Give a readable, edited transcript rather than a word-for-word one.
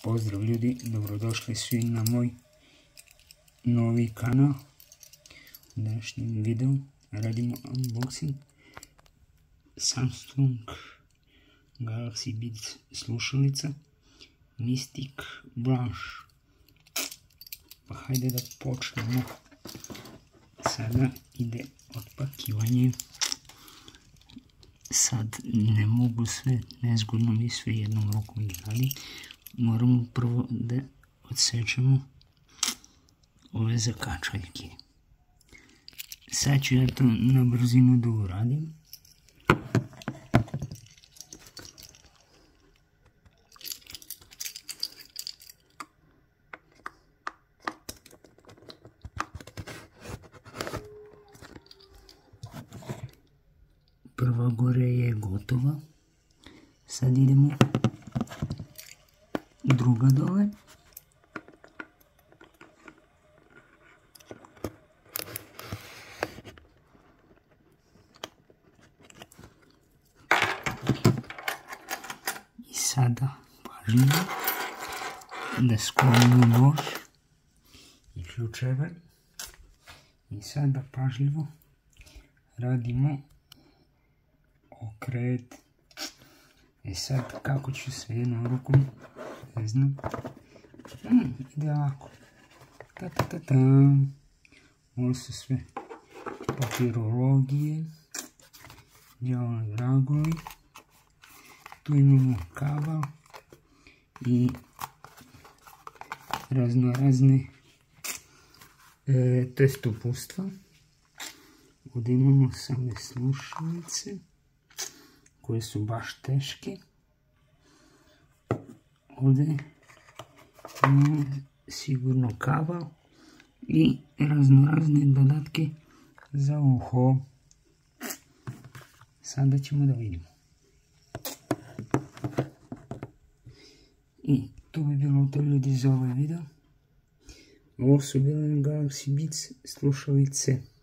Pozdrav ljudi, dobrodošli svi na moj novi kanal. U današnjem videu radimo unboxing Samsung Galaxy Beats slušalica Mystic Blanche. Pa hajde da počnemo. Sada ide otpakivanje. Sad ne mogu sve, nezgodno mi sve jednom rukom da radim. Moramo prvo da odsečemo ove zakačaljke. Sad ću ja to na brzinu da uradim. Prva gore je gotova. Sad idemo druga dole. I sada pažljivo da sklonimo nož i ključeve. I sada pažljivo radimo okret. Sad kako ću sve jednom rukom, ne znam, ide ovako, ovo su sve papirologije, djelovni dragovi, tu imamo kabel i raznorazne test upustva. Ovdje imamo same slušalice koje su baš teške. Ovdje imamo sigurno kabel i raznorazne dodatke za uho. Sada ćemo da vidimo. I to bi bilo to ljudi za ovaj video. Ovo su bile Galaxy Beats slušalice.